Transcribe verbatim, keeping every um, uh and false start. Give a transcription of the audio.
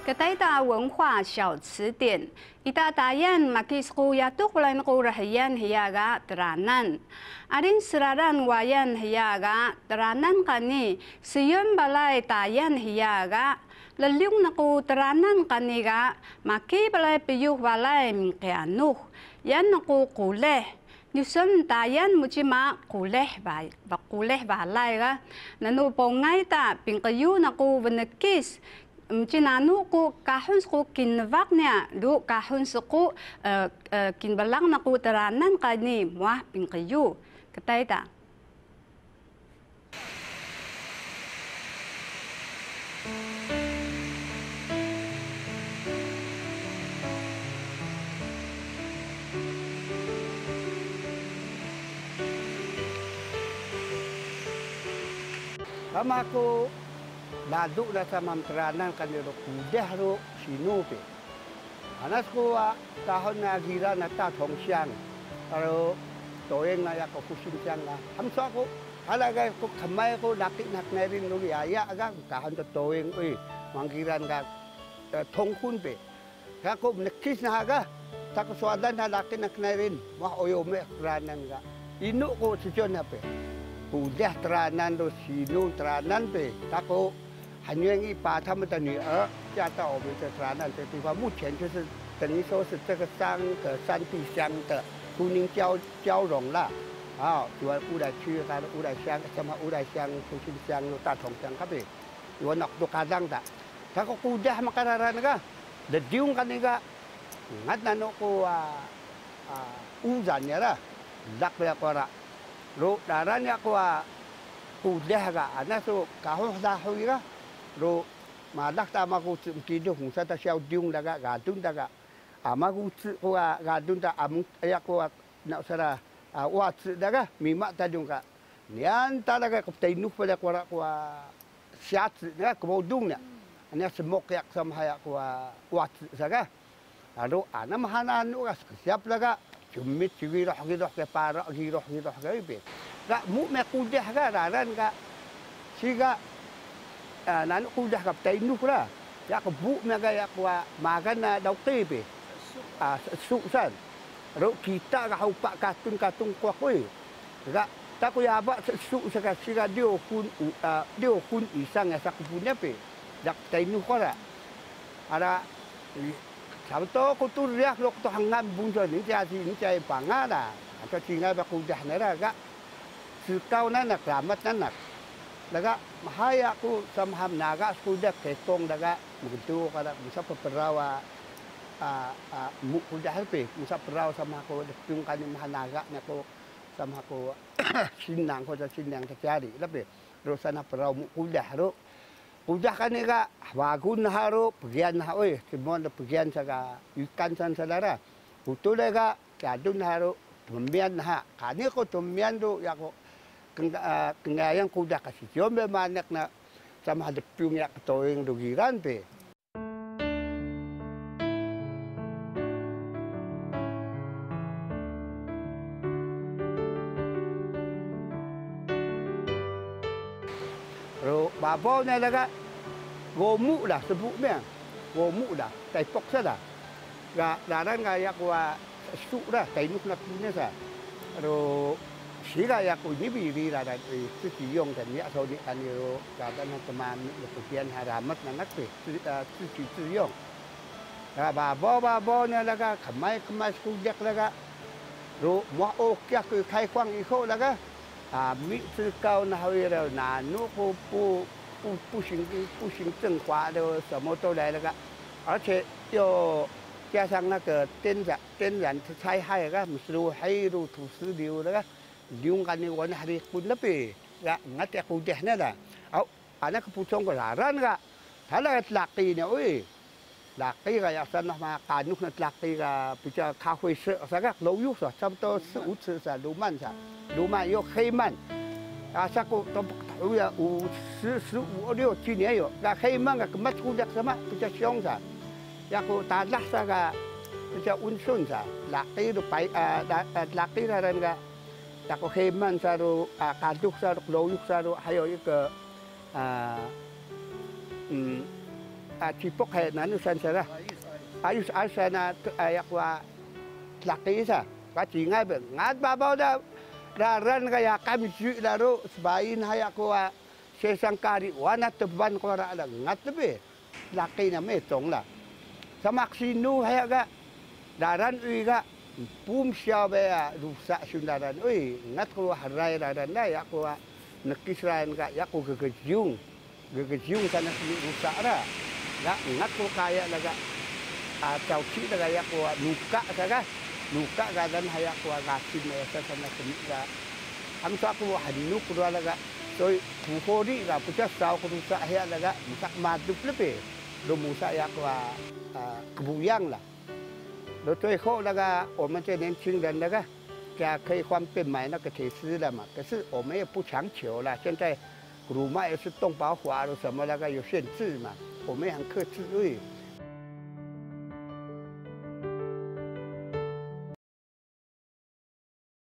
Ketai ta 文化小词典，ita tayan makis ku yatuk lain ku rahian hiaga teranan. Adin seraran wayan hiaga teranan kani siyon balai tayan hiaga. Leliung naku teranan kaniga maki balai piyuh balai mingkianuh. Yan naku kuleh. Nyusun tayan mucima kuleh bay, bakuleh balai ga. Nanu pongai ta pingkayu naku benekis. Mcinanu ku kahun ku kinvaknya du kahun suku kinbalang naku teranan kani muah pingkayu ketai ta. Sama aku laduk dah sama teranan kan dia kudah ro sinu pe. Anas ku tahun agira nata thong siang. Aro toeng na ya ko kusin siang na. Hamso aku ala ga ku khamai ku dakik nak nerin lu ya ya ga tahun to toeng oi manggiran ga thong kun pe. Ga ku nekis na ga tak swadan na dakik nak nerin wah oyo me teranan ga. Inu ku sijon pe. Kudah teranan do sinu teranan pe. Tako 很愿意把他们的女儿嫁到我们这沓南这地方。目前就是等于说是这个三个山地乡的都宁交交融了，啊，主要乌来区、它的乌来乡、什么乌来乡、复兴乡、大同乡，可别，有nak do kadang tak. Tako kudah makararan ka, dediung kan ka, ngat nano ko uzan ya lah, dak ya ko ra, ro daran ya ko kudah ka, anak tu kahul dah hui ka. Ro madak ta maku tidu hungsa ta siau diung daga gadun daga amaku ko gadun ta amung ya ko na sara wa daga mima ta dung ka nian ta daga ko tainu pada ko ra ko siat daga ko dung na ania semok yak sam haya ko wa saga aro ana mahana nu ka siap daga cumit ciwi roh gi roh ke para gi roh gi roh ga be ga mu me kudah ga raran ka siga nanu kudah kap tainu kura ya ko bu mega ya ko makan na dau ti pe ah su san ro kita ga hau pak katun katun ko koi ga ta ko ya ba su sa ka siga dio kun dio kun isang ya sa ku punya pe dak tainu kora ara sabto ko tu riak lok to hangam bung jo ni ja si ni jai panga da ta singa ba kudah na ra ga su kau na nak ramat na nak daga mahaya aku samham naga sudah ketong daga begitu kada bisa perawa mu kudah pe bisa perawa sama aku tung kan mahanaga nako sama aku sinang ko sinang terjadi lebih rosana perawa mu kudah ro kudah kan ga wagun haro pegian ha oi semua pegian saga ikan san saudara utu daga kadun haro tumian ha kani ko tumian do ya ko kengayang kuda kasih jombe manak na sama ada piung yak toeng dogiran pe. Ro babo na daga gomu dah sebutnya gomu dah tai pok sada ga daran ga yak wa su dah tai nuk nak punya sa ro siga ya ko ni bi ri la da tu ti yong kan ya so ni an yo ka da na taman ni ko pian haramat na nak pe tu ti tu yong ga ba bo ba bo ne la ga khamai khamai ku yak la ga ro mo o kya ko khai kwang i kho la ga a mi tu kau na hawi ra na nu ko pu pu pu xing pu xing zeng hua de什么都来了个而且又加上那个天然天然灾害个不是海路土石流那个 Diung kan ni wan hari pun lebih, ya ngat ya kudah ni dah. Au, anak kepucung ko laran ka. Hala at laki ni, oi, laki ka ya sana ma kanuk na laki ka puca kahoy se, saga loyuk sa, sabto se utse sa luman sa, luman yo khayman. Asa ko tom tahu ya u se se u audio cini ayo, ka khayman ka kemat kudak sama puca siong sa. Ya ko talah sa ka puca unsun sa, laki do pai, laki laran ka. Tako khayman saru kaduk saru loyuk saru hayo ik ah, cipok hay nanusan sana. Ayus asana ayak wa laki sa. Kacingay ba? Ngat babaw na raran kaya kami ju laro sebain hayak wa sesang kari wana teban ko ra lang ngat be. Laki na me tong la. Sa maksinu hayak ga daran ui ga pum siya ba rusak sundaran ui ngat ko harai daran da yak wa nekisran ga yak ko gegejung. Gegejung sana rusak ra. Ga ngat ko kaya laga atau cik dah gaya kuat luka saja, luka kadang gaya kuat gasin mereka sana kenika. Kami tu aku hanuk dua laga, so buhori lah, pucat tahu kerusak gaya laga, musak madu lebih, do musak ya kuat kebuyang lah. Do tu ekor laga, orang tu nencing dan laga, kaya kaya kuam pemai nak ketesi lah mak, tapi orang也不强求lah，现在rumah也是动保法了什么那个有限制嘛，我们很克制对。